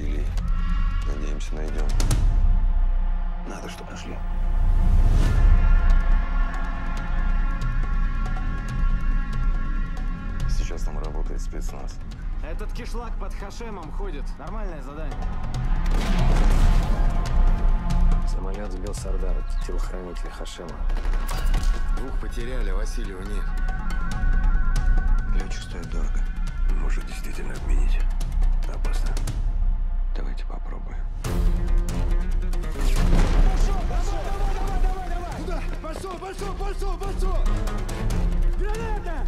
Василий. Надеемся, найдем. Надо, чтобы нашли. Сейчас там работает спецназ. Этот кишлак под Хашемом ходит. Нормальное задание. Самолет сбил Сардар, телохранитель Хашема. Двух потеряли, а Васильева нет. Летчик стоит дорого. Может, действительно отменить. Опасно. Давайте попробуем. Давай! Куда? Пошел! Граната!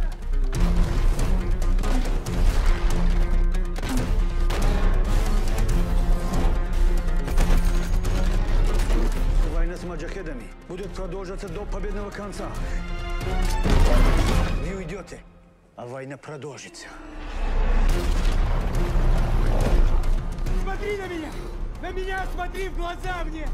Война с маджахедами будет продолжаться до победного конца. Вы уйдете, а война продолжится. Смотри на меня! На меня смотри в глаза мне!